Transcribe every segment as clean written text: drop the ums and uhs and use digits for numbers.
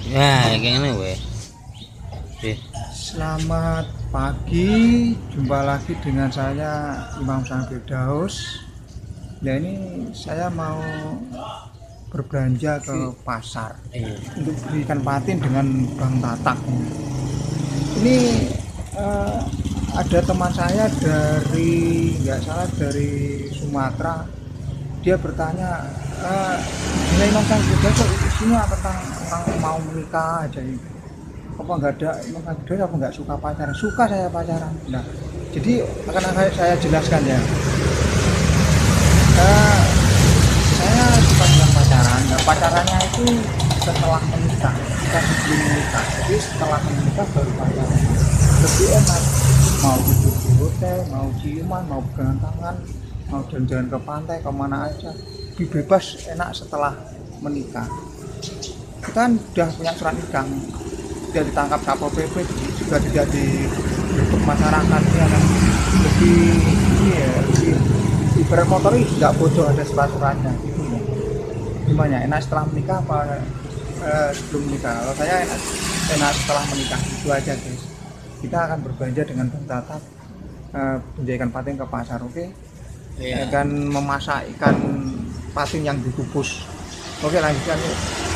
Nah, kayak gini weh. Selamat pagi, jumpa lagi dengan saya Imam Sang Firdaus. Nah, ini saya mau berbelanja ke pasar untuk beli ikan patin dengan Bang Tatak. Ini ada teman saya dari, nggak salah, dari Sumatera. Dia bertanya, "Gila, Imam Sang Firdaus isinya tentang orang mau menikah aja ini. Apa nggak ada Imam Sang Firdaus, apa nggak suka pacaran?" Suka saya pacaran. Nah, jadi akan saya jelaskan ya. Saya suka dengan pacaran. Nah, pacarannya itu setelah menikah, bukan sebelum menikah. Jadi setelah menikah baru pacaran. Lebih enak. Mau tidur di hotel, mau ciuman, mau pegangan tangan, mau jalan-jalan ke pantai, kemana aja. Lebih bebas, enak setelah menikah. Kita kan sudah punya surat nikah, tidak ditangkap Satpol PP, juga tidak digebuk masyarakat, ya kan. Lebih ibarat motor ini tidak bodoh, ada surat-suratnya gitu ya. Gimana, enak setelah menikah apa sebelum menikah? Kalau saya enak setelah menikah. Itu aja guys. Kita akan berbelanja dengan Bang Tatak, belanja ikan patin ke pasar, oke? Iya. Akan memasak ikan patin yang dikukus. Oke, lanjutkan yuk.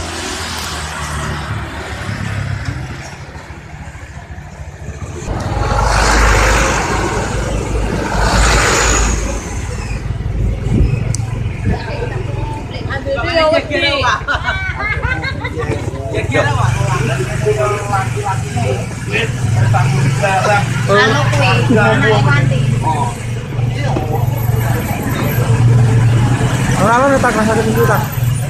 Orang letak rasa ketinggi tak.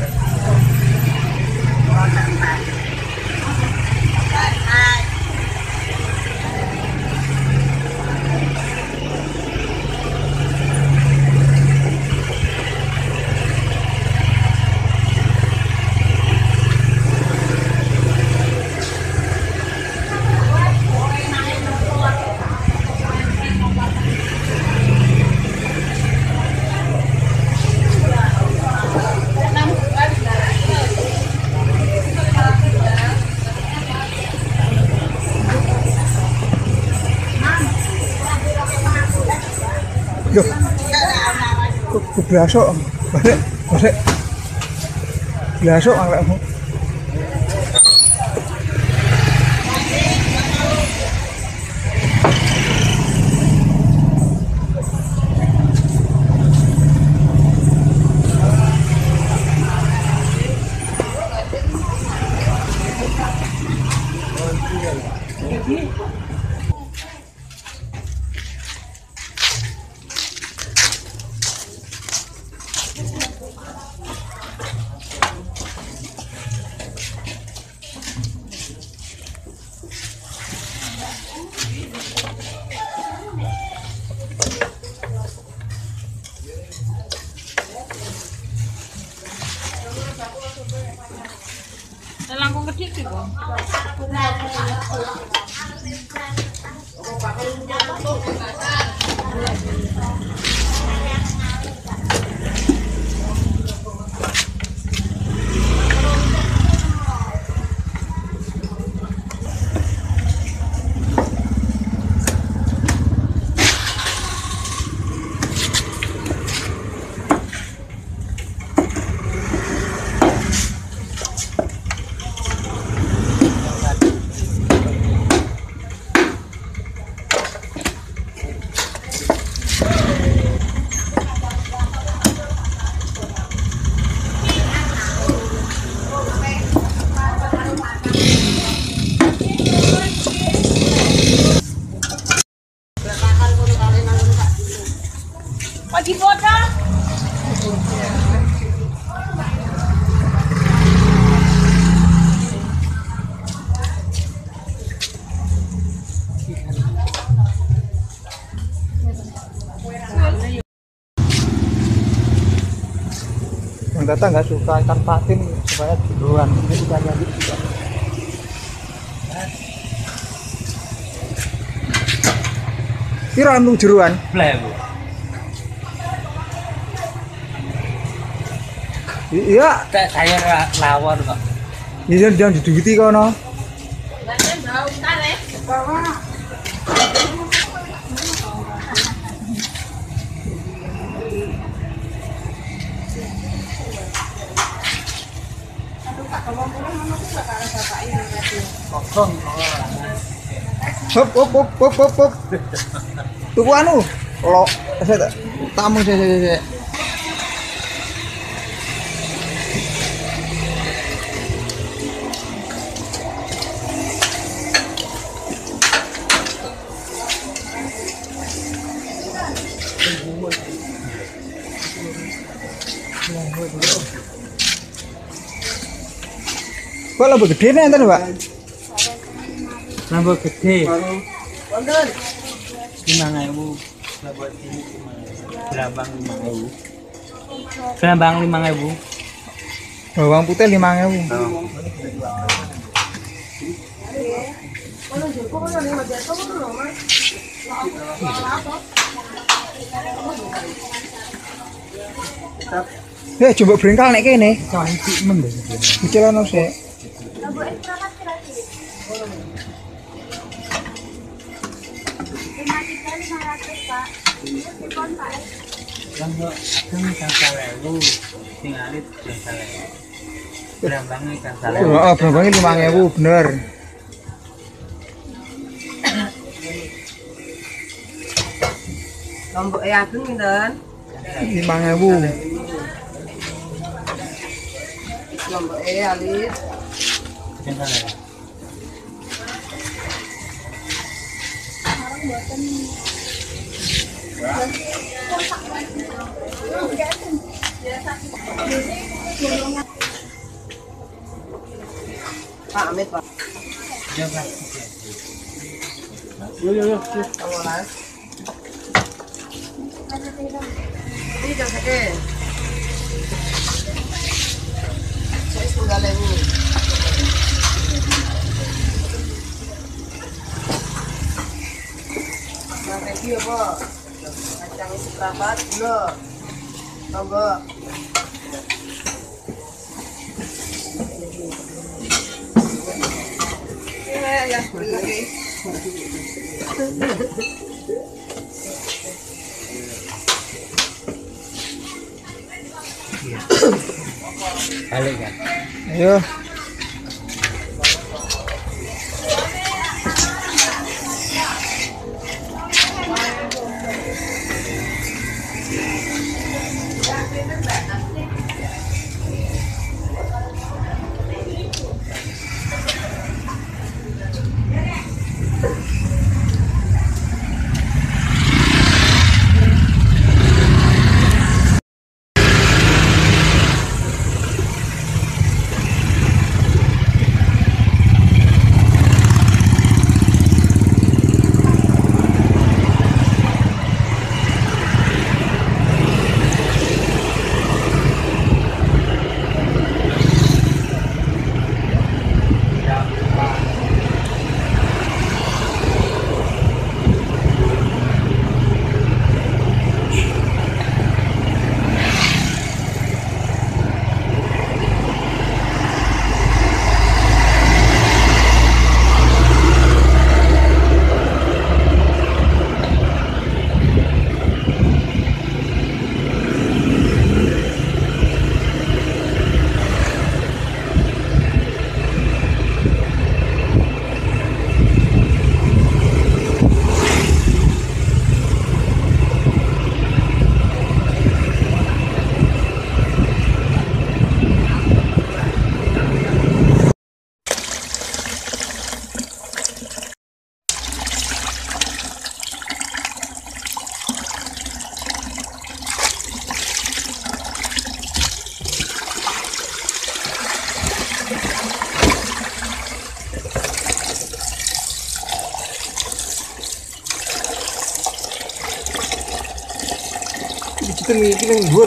Yo, kok blasok, balik, blasok anglekmu. Langkung kecil sih, Bang. Pagi foto. Bang Tatak nggak suka ikan patin, supaya jeroan. Ini suka nyambi juga. Kira anu jeroan? Blebu. Iya. Saya lawan kok. Iya jangan diduiti kono. Hop hop hop hop hop hop. Tuku anu. Lo saya tamu saya. Kok lebih gede nih enten, Pak? Nambah gede. Wonten. 5.000. Buat ini berambang 5.000. Berambang 5.000. Bawang putih 5.000. Coba brengkal nek kene. Kecilan sik. Oh, berambangnya 5.000 bener. Lombok Ageng pinten? 5.000. Lombok alis. Pak Amit, Pak. Yo. Awalas. Ini jam sakit. Saya setengah lewu. Nah, thank you, Pak. Kacang isi perapat, gula. Tambah. Ya, lagi. Balik kan? Ayo. Kita ngikutin dhuwur.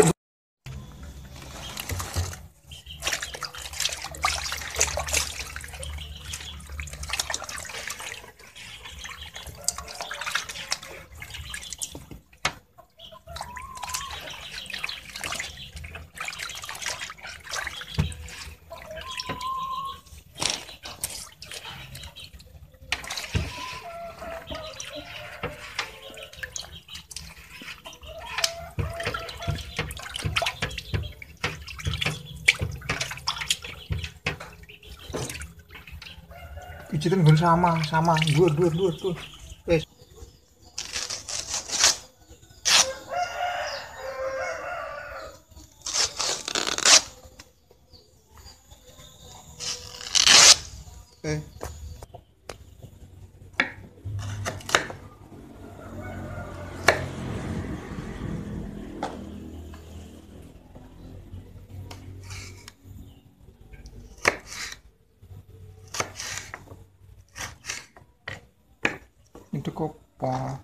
pijitin gun sama dur wes. Oke. Itu kopa.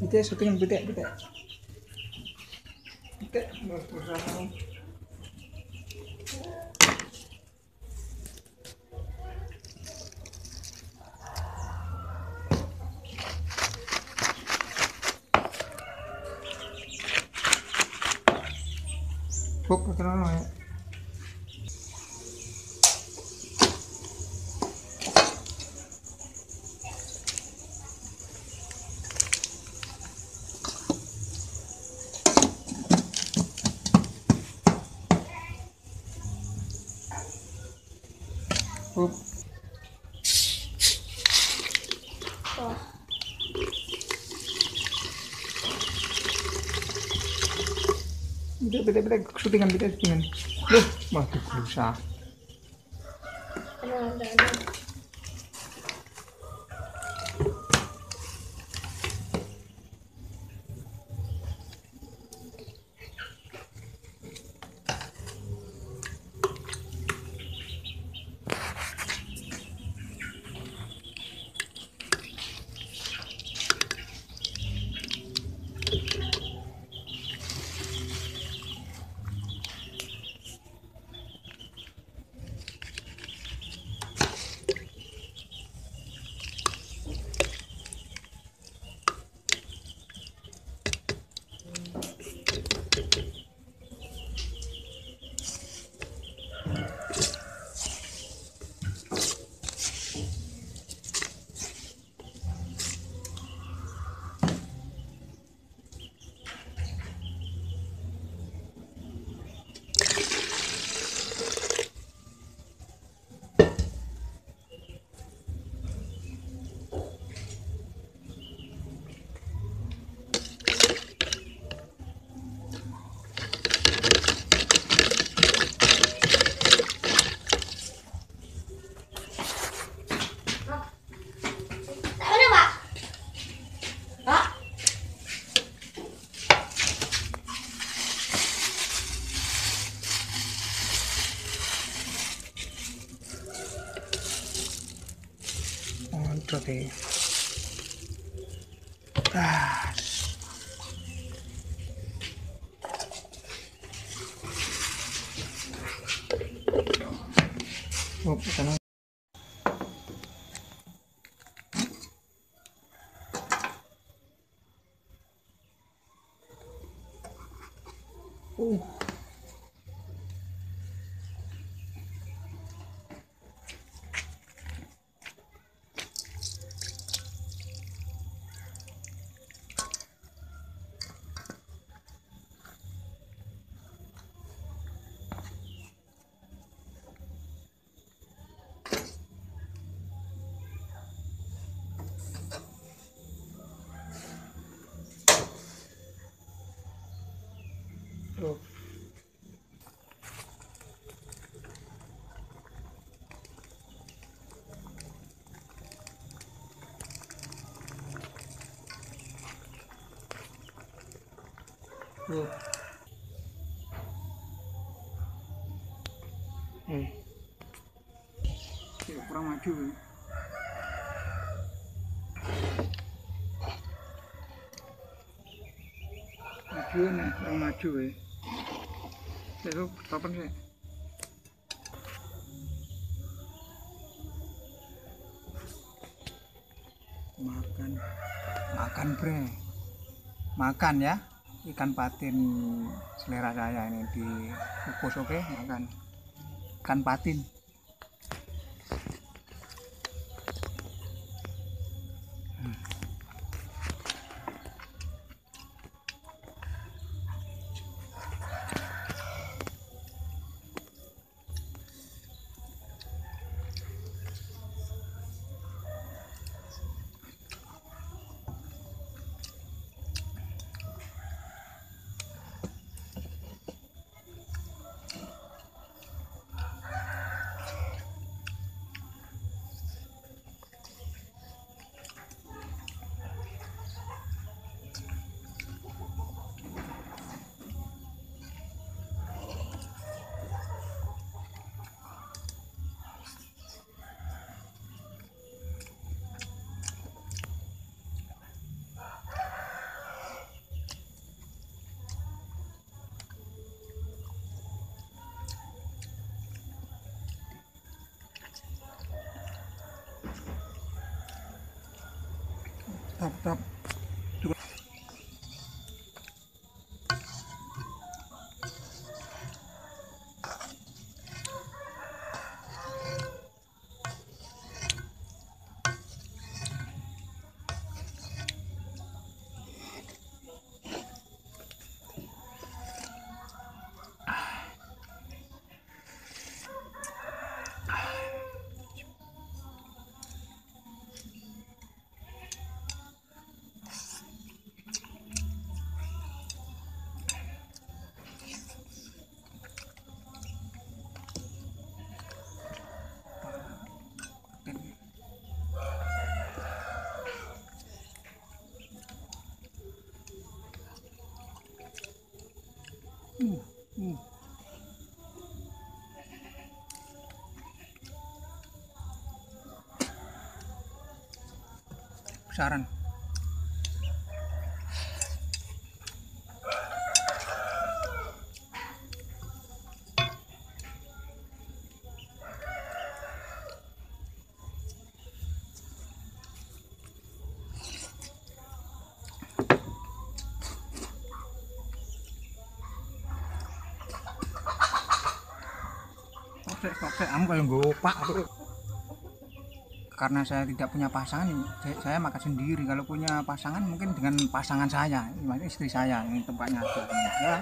Pitik syutingan pitik. Pitik bersama. Buk, kenapa ya? Buk. Pitik, syutingan. Loh, waduh berusaha. Ada. Mantap ya. Oh, sana. Oh. Oh. Kurang maju. Maju nih, kurang maju ya. Itu kapan sih? Makan bre, makan ya ikan patin selera saya ini dikukus, oke, makan ikan patin. Top. Besaran. Oke, kamu kayak gopak. Karena saya tidak punya pasangan, saya makan sendiri. Kalau punya pasangan mungkin dengan pasangan saya, istri saya yang tempatnya ada. Ya.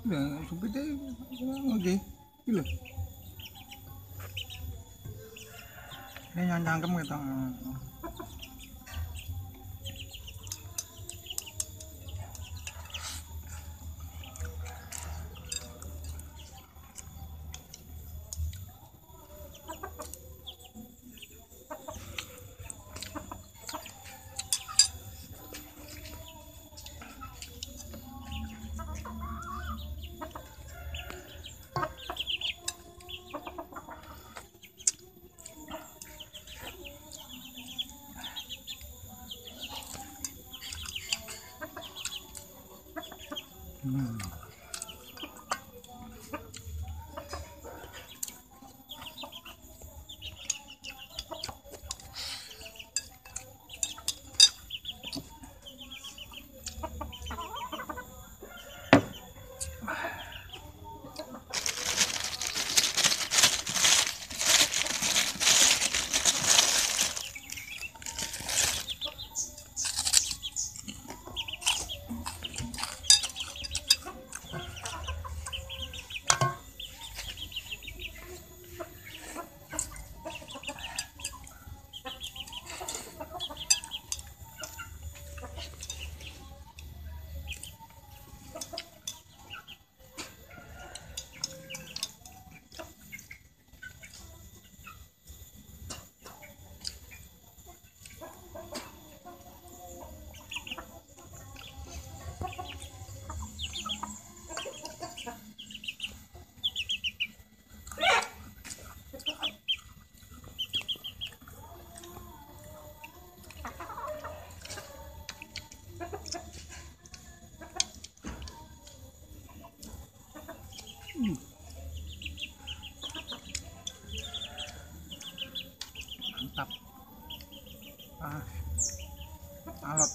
Lah, supite oke. Iki lho. Ini yang cangkem gitu. Mantap. Alot.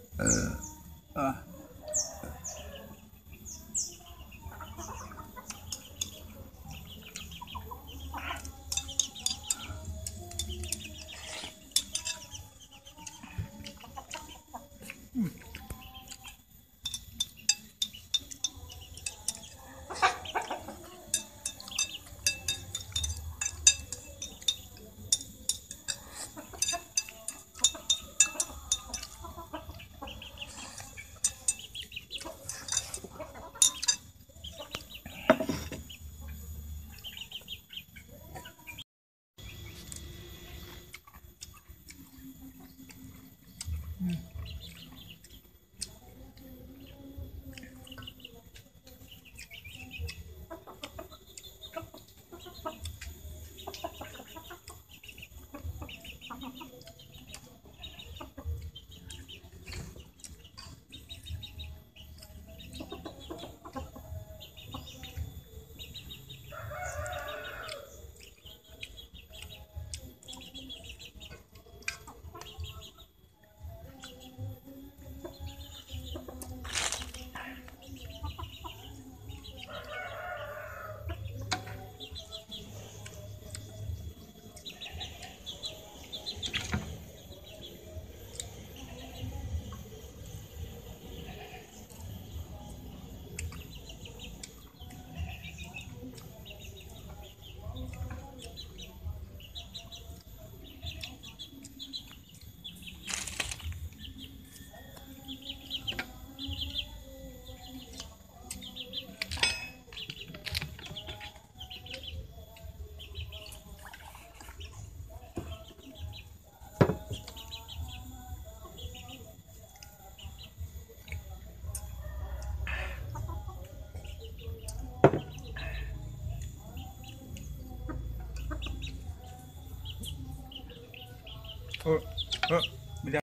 Beda.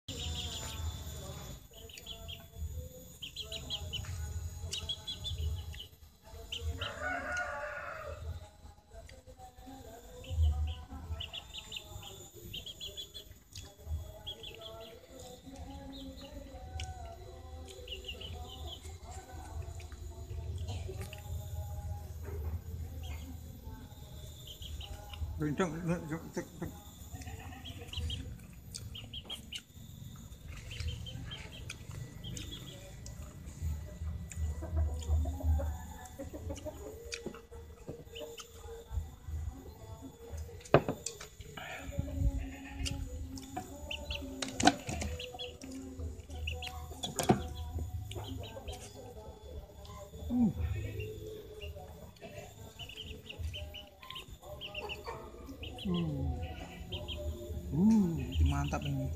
Kencang, Mantap ini.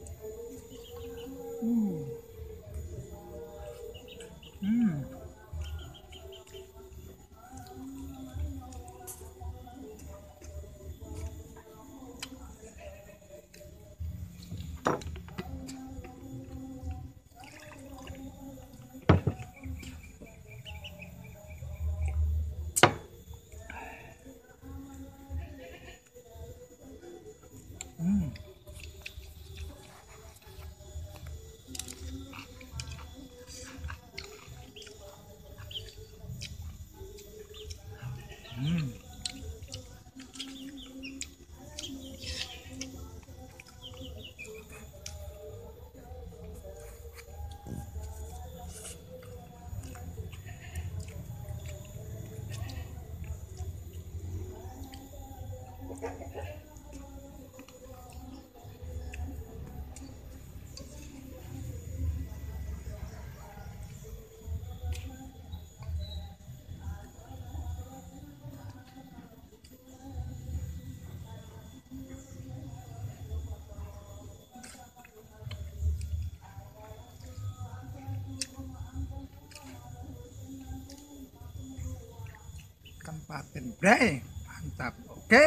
Ikan patin, bre, mantap. Oke.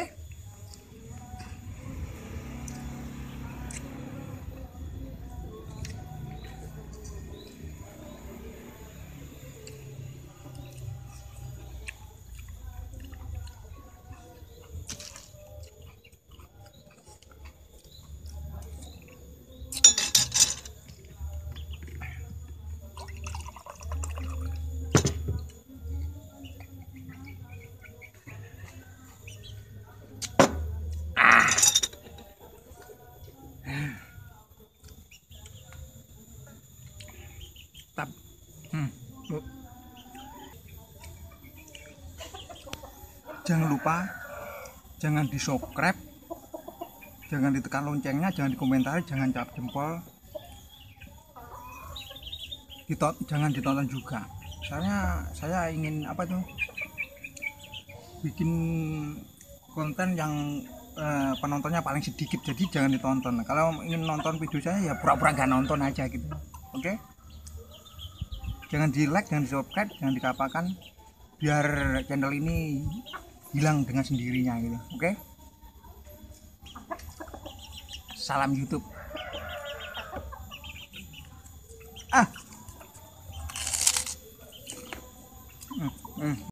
Tap. Jangan lupa, jangan di subscribe, jangan ditekan loncengnya, jangan dikomentari, jangan cap jempol, jangan ditonton juga. Saya ingin apa tuh, bikin konten yang penontonnya paling sedikit, jadi jangan ditonton. Kalau ingin nonton video saya ya pura-pura nggak nonton aja gitu. Oke? Jangan di like, jangan di subscribe, jangan dikapakan, biar channel ini hilang dengan sendirinya gitu. Oke? Salam YouTube.